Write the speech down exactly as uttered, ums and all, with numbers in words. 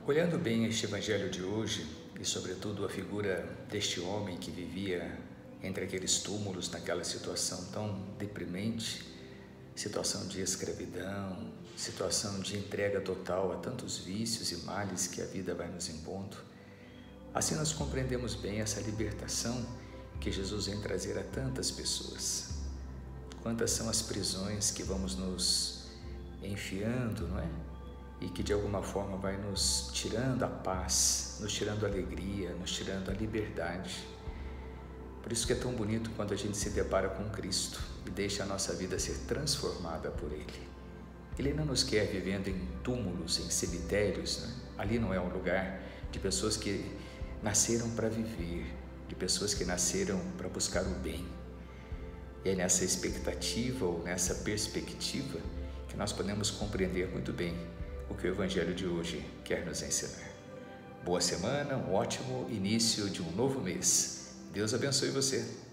Olhando bem este evangelho de hoje e sobretudo a figura deste homem que vivia entre aqueles túmulos naquela situação tão deprimente, situação de escravidão, situação de entrega total a tantos vícios e males que a vida vai nos impondo, assim nós compreendemos bem essa libertação que Jesus vem trazer a tantas pessoas. Quantas são as prisões que vamos nos enfiando, não é? E que de alguma forma vai nos tirando a paz, nos tirando a alegria, nos tirando a liberdade. Por isso que é tão bonito quando a gente se depara com Cristo e deixa a nossa vida ser transformada por Ele. Ele não nos quer vivendo em túmulos, em cemitérios, né? Ali não é um lugar de pessoas que nasceram para viver, de pessoas que nasceram para buscar o bem. E é nessa expectativa ou nessa perspectiva que nós podemos compreender muito bem o que o Evangelho de hoje quer nos ensinar. Boa semana, um ótimo início de um novo mês. Deus abençoe você.